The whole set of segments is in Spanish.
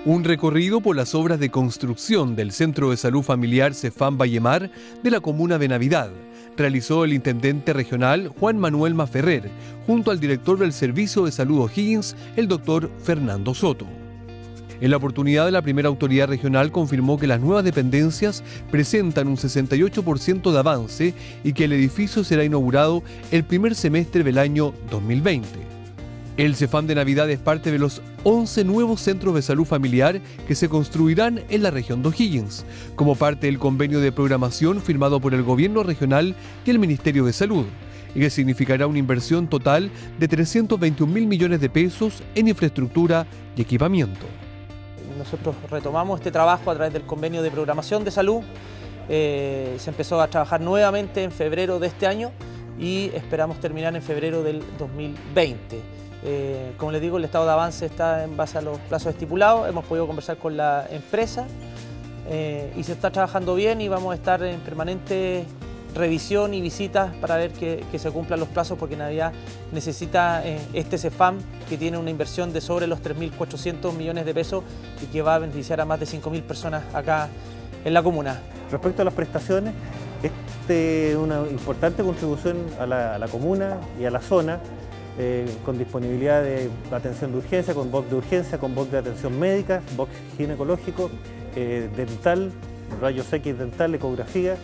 Un recorrido por las obras de construcción del Centro de Salud Familiar Cefam Vallemar de la comuna de Navidad realizó el intendente regional Juan Manuel Maferrer junto al director del Servicio de Salud O'Higgins, el doctor Fernando Soto. En la oportunidad, la primera autoridad regional confirmó que las nuevas dependencias presentan un 68% de avance y que el edificio será inaugurado el primer semestre del año 2020. El Cefam de Navidad es parte de los 11 nuevos centros de salud familiar que se construirán en la región de O'Higgins, como parte del convenio de programación firmado por el gobierno regional y el Ministerio de Salud, y que significará una inversión total de 321.000 millones de pesos en infraestructura y equipamiento. Nosotros retomamos este trabajo a través del convenio de programación de salud. Se empezó a trabajar nuevamente en febrero de este año y esperamos terminar en febrero del 2020. Como les digo, el estado de avance está en base a los plazos estipulados. Hemos podido conversar con la empresa y se está trabajando bien, y vamos a estar en permanente revisión y visitas para ver que se cumplan los plazos, porque Navidad necesita este Cefam, que tiene una inversión de sobre los 3.400 millones de pesos y que va a beneficiar a más de 5.000 personas acá en la comuna. Respecto a las prestaciones, es una importante contribución a la comuna y a la zona, con disponibilidad de atención de urgencia, con box de urgencia, con box de atención médica, box ginecológico, dental, rayos X dental, ecografía,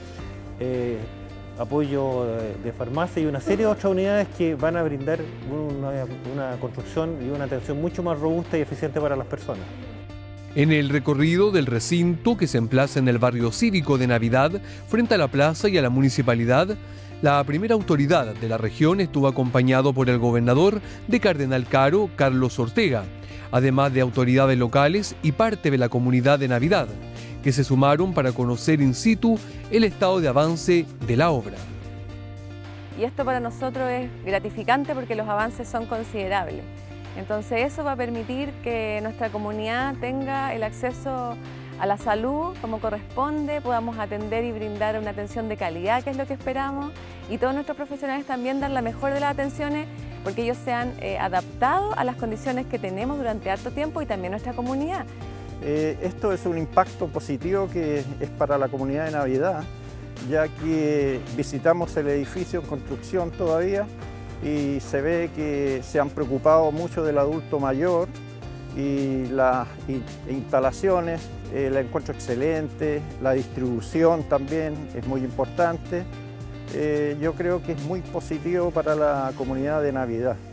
apoyo de farmacia y una serie de otras unidades que van a brindar una construcción y una atención mucho más robusta y eficiente para las personas. En el recorrido del recinto, que se emplaza en el barrio cívico de Navidad, frente a la plaza y a la municipalidad, la primera autoridad de la región estuvo acompañado por el gobernador de Cardenal Caro, Carlos Ortega, además de autoridades locales y parte de la comunidad de Navidad, que se sumaron para conocer in situ el estado de avance de la obra. Y esto para nosotros es gratificante porque los avances son considerables. Entonces eso va a permitir que nuestra comunidad tenga el acceso a la salud como corresponde, podamos atender y brindar una atención de calidad, que es lo que esperamos, y todos nuestros profesionales también dar la mejor de las atenciones, porque ellos se han adaptado a las condiciones que tenemos durante harto tiempo, y también nuestra comunidad. Esto es un impacto positivo que es para la comunidad de Navidad, ya que visitamos el edificio en construcción todavía y se ve que se han preocupado mucho del adulto mayor, y las instalaciones la encuentro excelente, la distribución también es muy importante. Yo creo que es muy positivo para la comunidad de Navidad.